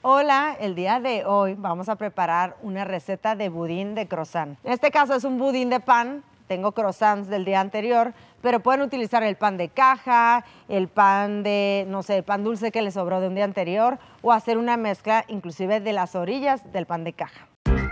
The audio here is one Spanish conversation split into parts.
Hola, el día de hoy vamos a preparar una receta de budín de croissant. En este caso es un budín de pan, tengo croissants del día anterior, pero pueden utilizar el pan de caja, el pan de, no sé, el pan dulce que les sobró de un día anterior o hacer una mezcla inclusive de las orillas del pan de caja.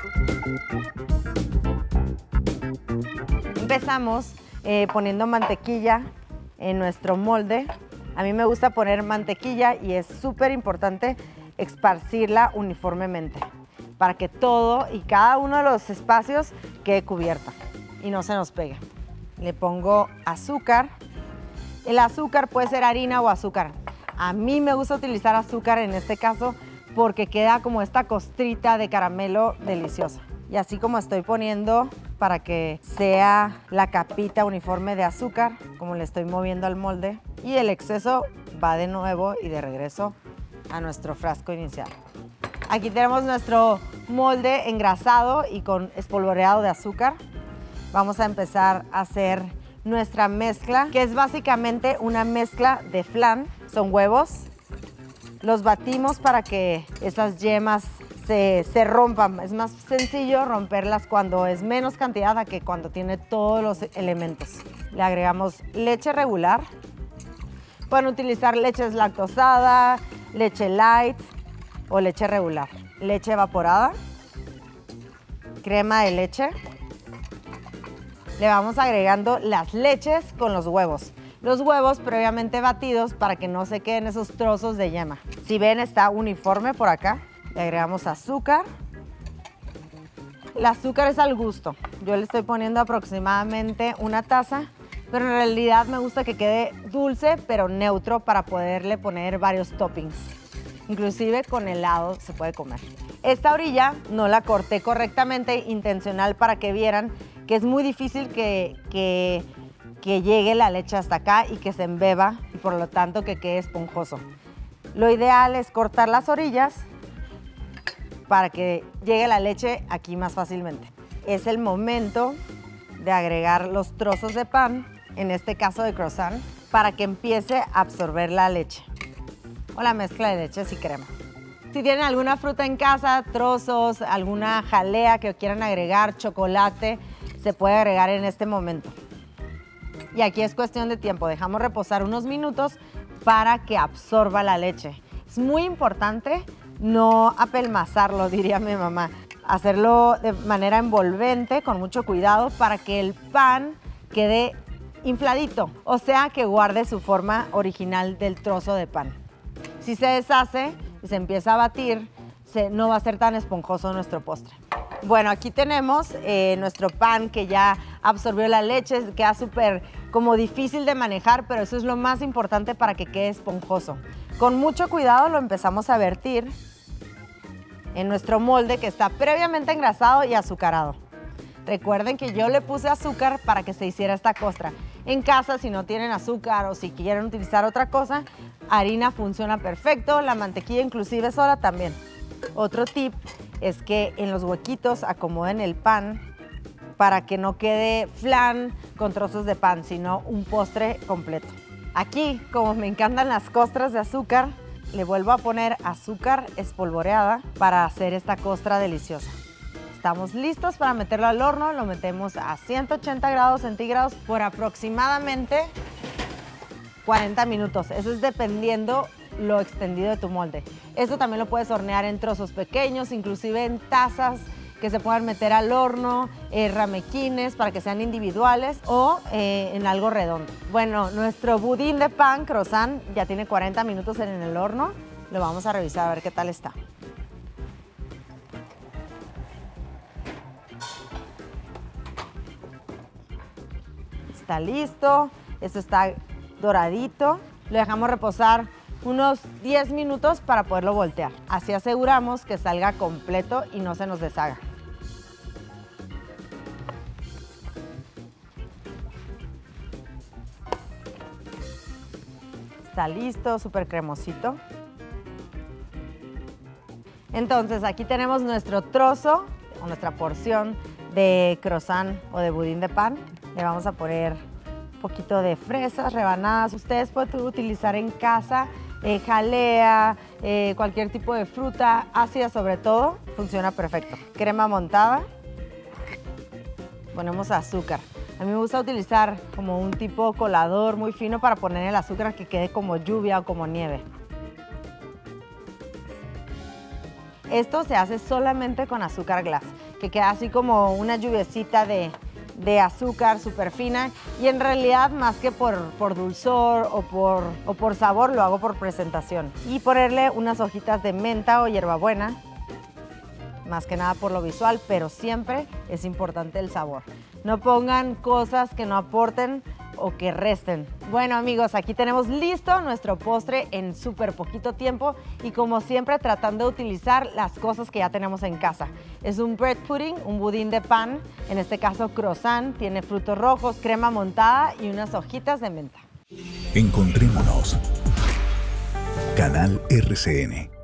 Empezamos poniendo mantequilla en nuestro molde. A mí me gusta poner mantequilla y es súper importante esparcirla uniformemente para que todo y cada uno de los espacios quede cubierta y no se nos pegue. Le pongo azúcar. El azúcar puede ser harina o azúcar. A mí me gusta utilizar azúcar en este caso porque queda como esta costrita de caramelo deliciosa. Y así como estoy poniendo para que sea la capita uniforme de azúcar, como le estoy moviendo al molde, y el exceso va de nuevo y de regreso a nuestro frasco inicial. Aquí tenemos nuestro molde engrasado y con espolvoreado de azúcar. Vamos a empezar a hacer nuestra mezcla, que es básicamente una mezcla de flan. Son huevos. Los batimos para que esas yemas se rompan. Es más sencillo romperlas cuando es menos cantidad a que cuando tiene todos los elementos. Le agregamos leche regular. Pueden utilizar leche deslactosada, leche light o leche regular. Leche evaporada, crema de leche. Le vamos agregando las leches con los huevos. Los huevos previamente batidos para que no se queden esos trozos de yema. Si ven, está uniforme por acá. Le agregamos azúcar. El azúcar es al gusto. Yo le estoy poniendo aproximadamente una taza, pero en realidad me gusta que quede dulce pero neutro para poderle poner varios toppings. Inclusive con helado se puede comer. Esta orilla no la corté correctamente, intencional para que vieran que es muy difícil que llegue la leche hasta acá y que se embeba y por lo tanto que quede esponjoso. Lo ideal es cortar las orillas para que llegue la leche aquí más fácilmente. Es el momento de agregar los trozos de pan, en este caso de croissant, para que empiece a absorber la leche o la mezcla de leches y crema. Si tienen alguna fruta en casa, trozos, alguna jalea que quieran agregar, chocolate, se puede agregar en este momento. Y aquí es cuestión de tiempo, dejamos reposar unos minutos para que absorba la leche. Es muy importante no apelmazarlo, diría mi mamá. Hacerlo de manera envolvente, con mucho cuidado, para que el pan quede infladito, o sea, que guarde su forma original del trozo de pan. Si se deshace y se empieza a batir, no va a ser tan esponjoso nuestro postre. Bueno, aquí tenemos nuestro pan que ya absorbió la leche, queda súper como difícil de manejar, pero eso es lo más importante para que quede esponjoso. Con mucho cuidado lo empezamos a vertir en nuestro molde que está previamente engrasado y azucarado. Recuerden que yo le puse azúcar para que se hiciera esta costra. En casa, si no tienen azúcar o si quieren utilizar otra cosa, harina funciona perfecto, la mantequilla inclusive sola también. Otro tip es que en los huequitos acomoden el pan para que no quede flan con trozos de pan, sino un postre completo. Aquí, como me encantan las costras de azúcar, le vuelvo a poner azúcar espolvoreada para hacer esta costra deliciosa. Estamos listos para meterlo al horno, lo metemos a 180 grados centígrados por aproximadamente 40 minutos. Eso es dependiendo lo extendido de tu molde. Esto también lo puedes hornear en trozos pequeños, inclusive en tazas que se puedan meter al horno, ramequines para que sean individuales o en algo redondo. Bueno, nuestro budín de pan croissant ya tiene 40 minutos en el horno. Lo vamos a revisar a ver qué tal está. Está listo, esto está doradito. Lo dejamos reposar unos 10 minutos para poderlo voltear. Así aseguramos que salga completo y no se nos deshaga. Está listo, súper cremosito. Entonces aquí tenemos nuestro trozo o nuestra porción de croissant o de budín de pan. Le vamos a poner un poquito de fresas rebanadas. Ustedes pueden utilizar en casa jalea, cualquier tipo de fruta ácida sobre todo, funciona perfecto. Crema montada, ponemos azúcar. A mí me gusta utilizar como un tipo colador muy fino para poner el azúcar que quede como lluvia o como nieve. Esto se hace solamente con azúcar glass, que queda así como una lluviecita de azúcar súper fina, y en realidad más que por dulzor o por sabor lo hago por presentación. Y ponerle unas hojitas de menta o hierbabuena, más que nada por lo visual, pero siempre es importante el sabor. No pongan cosas que no aporten o que resten. Bueno amigos, aquí tenemos listo nuestro postre en súper poquito tiempo y como siempre tratando de utilizar las cosas que ya tenemos en casa. Es un bread pudding, un budín de pan, en este caso croissant, tiene frutos rojos, crema montada y unas hojitas de menta. Encontrémonos. Canal RCN.